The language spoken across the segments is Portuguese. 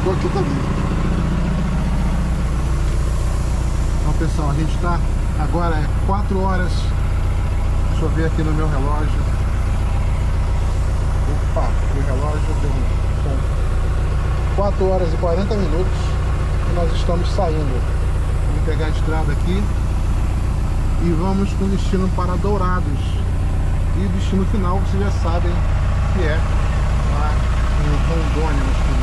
Tô aqui também. Então, pessoal, a gente tá... Agora é 4 horas. Deixa eu ver aqui no meu relógio. Opa, o relógio deu um... 4 horas e 40 minutos. E nós estamos saindo. Vamos pegar a estrada aqui. E vamos com destino para Dourados. E o destino final, vocês já sabem que é lá em Rondônia,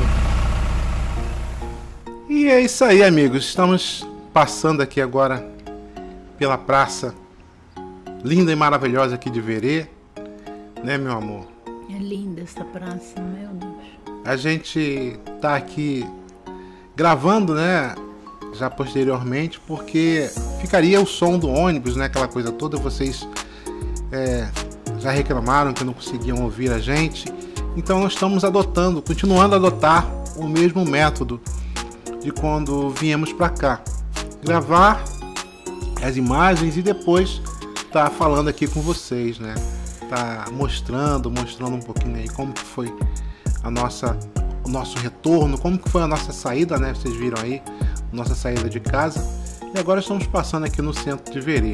no Sul. E é isso aí, amigos. Estamos passando aqui agora pela praça linda e maravilhosa aqui de Verê, né, meu amor? É linda essa praça, meu Deus. A gente tá aqui gravando, né, já posteriormente, porque ficaria o som do ônibus, né, aquela coisa toda. Vocês já reclamaram que não conseguiam ouvir a gente. Então nós estamos continuando a adotar o mesmo método de quando viemos para cá. Gravar as imagens e depois tá falando aqui com vocês, né? Tá mostrando um pouquinho aí como que foi o nosso retorno, como que foi a nossa saída, né? Vocês viram aí, nossa saída de casa. E agora estamos passando aqui no centro de Verê.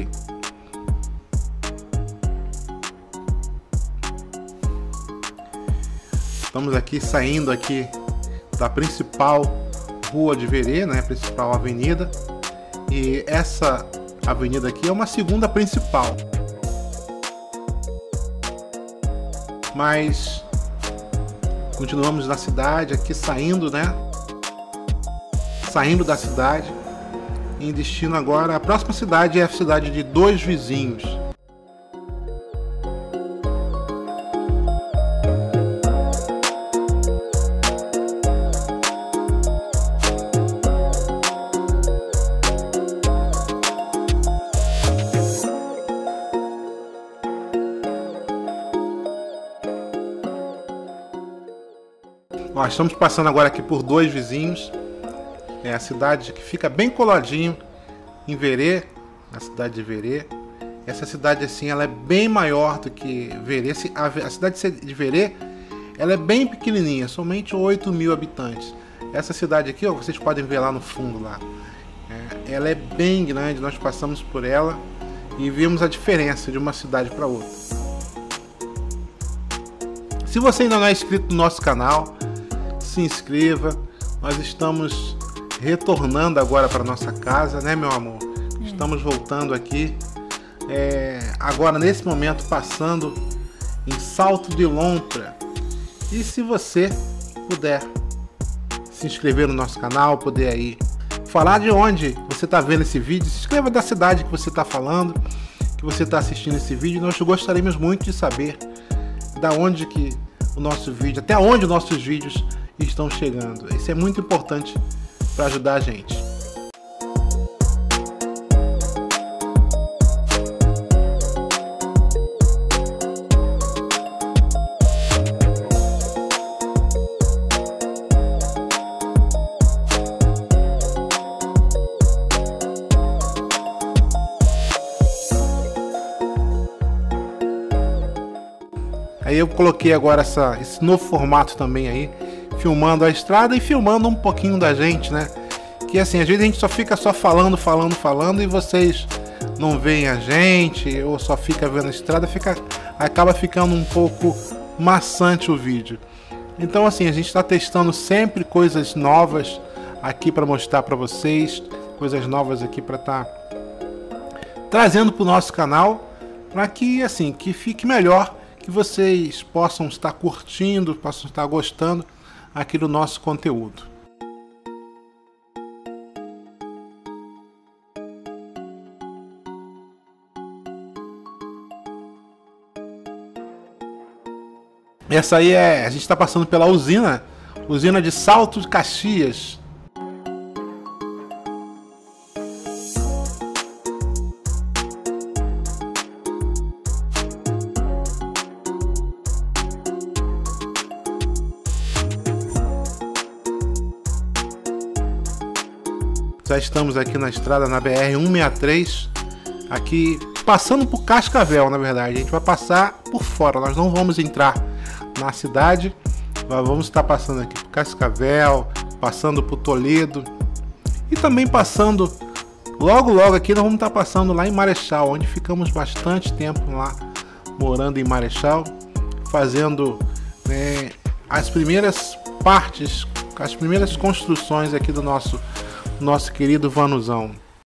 Estamos aqui saindo aqui da principal rua de Verê, né? Principal avenida. E essa avenida aqui é uma segunda principal. Mas continuamos na cidade aqui, saindo, né? Saindo da cidade em destino agora. A próxima cidade é a cidade de Dois Vizinhos. Nós estamos passando agora aqui por Dois Vizinhos. É a cidade que fica bem coladinho em Verê, na cidade de Verê. Essa cidade assim, ela é bem maior do que Verê. A cidade de Verê, ela é bem pequenininha, somente 8.000 habitantes. Essa cidade aqui, ó, vocês podem ver lá no fundo lá. Ela é bem grande, nós passamos por ela e vimos a diferença de uma cidade para outra. Se você ainda não é inscrito no nosso canal, se inscreva. Nós estamos retornando agora para nossa casa, né, meu amor? Estamos voltando aqui. Agora, nesse momento, passando em Salto de Lontra. E se você puder se inscrever no nosso canal, poder aí falar de onde você está vendo esse vídeo, se inscreva da cidade que você está falando, que você está assistindo esse vídeo. Nós gostaríamos muito de saber da onde que o nosso vídeo, até onde nossos vídeos estão chegando. Isso é muito importante para ajudar a gente. Aí eu coloquei agora esse novo formato também aí, filmando a estrada e filmando um pouquinho da gente, né? Que assim, às vezes a gente só fica falando e vocês não veem a gente, ou só fica vendo a estrada, acaba ficando um pouco maçante o vídeo. Então assim, a gente está testando sempre coisas novas aqui para mostrar para vocês, coisas novas aqui para estar trazendo para o nosso canal, para que assim, que fique melhor, que vocês possam estar curtindo, possam estar gostando aqui do nosso conteúdo. Essa aí a gente está passando pela usina de Salto de Caxias. Já estamos aqui na estrada, na BR-163, aqui passando por Cascavel, na verdade. A gente vai passar por fora, nós não vamos entrar na cidade, nós vamos estar passando aqui por Cascavel, passando por Toledo e também passando, logo aqui nós vamos estar passando lá em Marechal, onde ficamos bastante tempo lá, morando em Marechal, fazendo as primeiras partes, as primeiras construções aqui do nosso querido Vanuzão.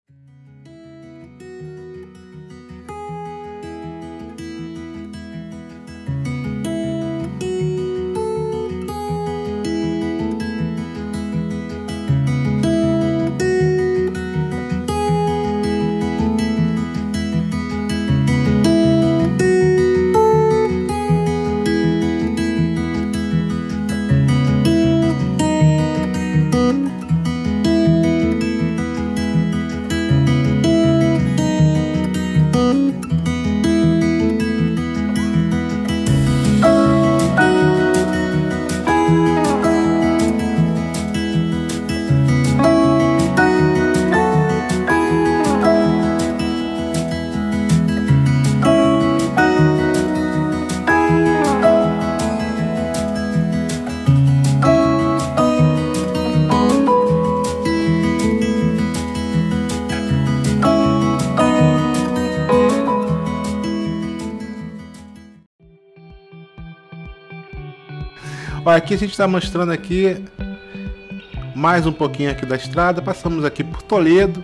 Olha, aqui a gente está mostrando aqui mais um pouquinho aqui da estrada. Passamos aqui por Toledo.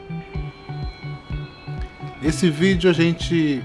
Esse vídeo a gente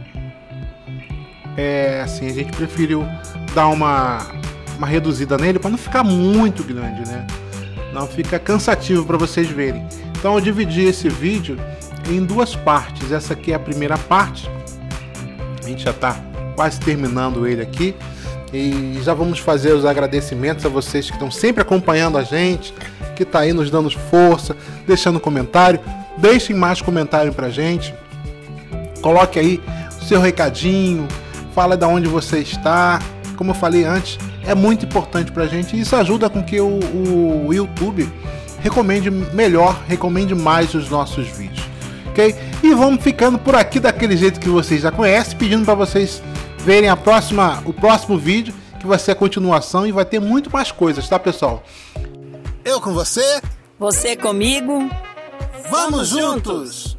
a gente preferiu dar uma reduzida nele para não ficar muito grande, né? Não fica cansativo para vocês verem. Então eu dividi esse vídeo em duas partes. Essa aqui é a primeira parte. A gente já está quase terminando ele aqui. E já vamos fazer os agradecimentos a vocês que estão sempre acompanhando a gente, que está aí nos dando força, deixando comentário. Deixem mais comentário pra gente. Coloque aí o seu recadinho, fala de onde você está. Como eu falei antes, é muito importante pra gente e isso ajuda com que o YouTube recomende mais os nossos vídeos, ok? E vamos ficando por aqui daquele jeito que vocês já conhecem, pedindo para vocês verem o próximo vídeo, que vai ser a continuação e vai ter muito mais coisas, tá, pessoal? Eu com você, você comigo, vamos juntos!